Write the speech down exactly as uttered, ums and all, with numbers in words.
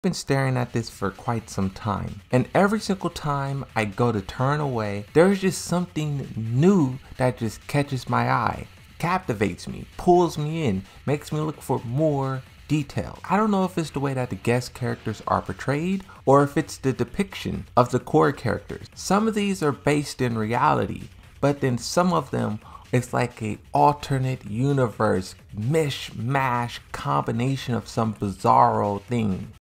Been staring at this for quite some time, and every single time I go to turn away, there's just something new that just catches my eye, captivates me, pulls me in, makes me look for more detail. I don't know if it's the way that the guest characters are portrayed or if it's the depiction of the core characters. Some of these are based in reality, but then some of them it's like a alternate universe mishmash combination of some bizarro thing.